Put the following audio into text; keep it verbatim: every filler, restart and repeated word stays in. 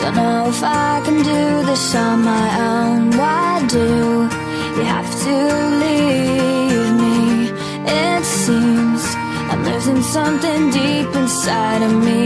Don't know if I can do this on my own. Why do you have to leave me? It seems I'm losing something deep inside of me.